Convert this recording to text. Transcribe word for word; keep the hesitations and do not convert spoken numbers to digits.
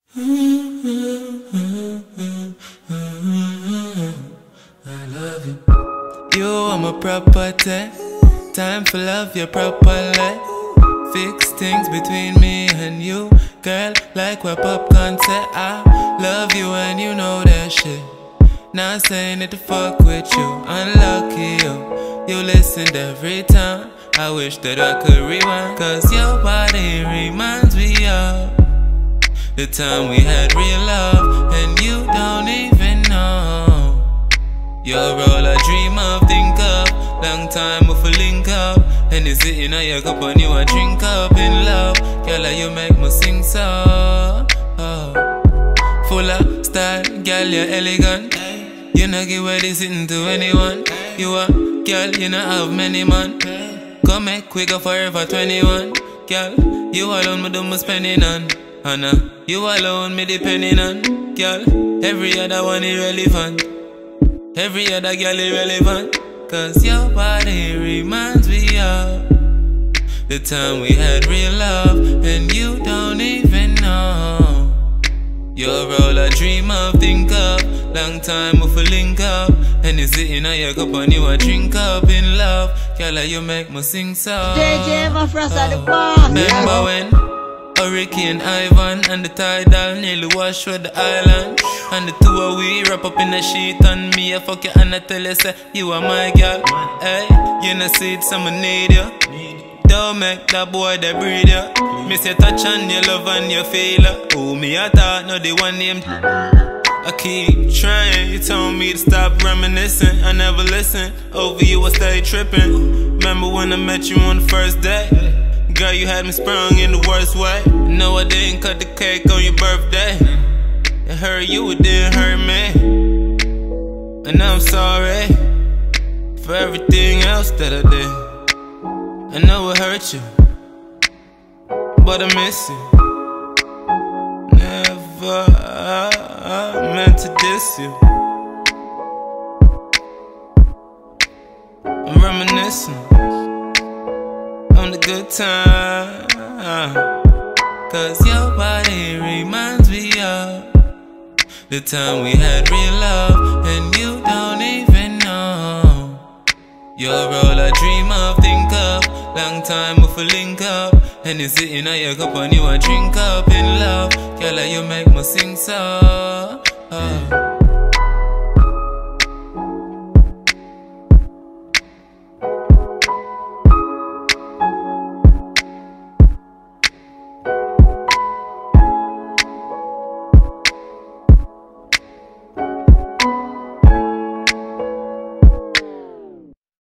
I love you. You are my property. Time for love you properly. Fix things between me and you, girl, like where popcorn say. I love you and you know that shit. Not saying it to fuck with you. Unlucky you, you listened every time. I wish that I could rewind, cause your body reminds me of the time we had real love, and you don't even know. You're all I dream of, think of. Long time if we link up, and it's sitting on your cup and you a drink up in love. Girl, you make me sing so oh. Full of style, girl, you're elegant. You not give away this sitting to anyone. You a girl, you not have many man. Come make we go forever twenty-one. Girl, you alone me do my spending on. Anna, you alone me depending on. Girl, every other one irrelevant. Every other girl irrelevant. Cause your body reminds me of the time we had real love, and you don't even know. You're all I dream of, think of. Long time if we link up, and it's sitting on your cup and you a drink up in love. Girl, you make me sing so J J Mafras at the bar. Remember when Hurricane Ivan and the tidal nearly washed through the island, and the two of we wrap up in a sheet on me. I fuck you and I tell you say you are my girl. Hey, you know see it, someone need you. Don't make that boy they breed you. Miss your touch and your love and your feel. Oh, me I thought no the one named. I keep trying, you told me to stop reminiscing. I never listen, over you I stay tripping. Remember when I met you on the first day? Girl, you had me sprung in the worst way. No, I didn't cut the cake on your birthday. It hurt you, it didn't hurt me. And I'm sorry for everything else that I did. I know it hurt you, but I miss you. Never I meant to diss you. I'm reminiscing on the good time, cause your body reminds me of the time we had real love, and you don't even know. You're all I dream of, think of. Long time if we link up, and it's sitting on your cup and you a drink up in love. Girl, you make me sing so oh.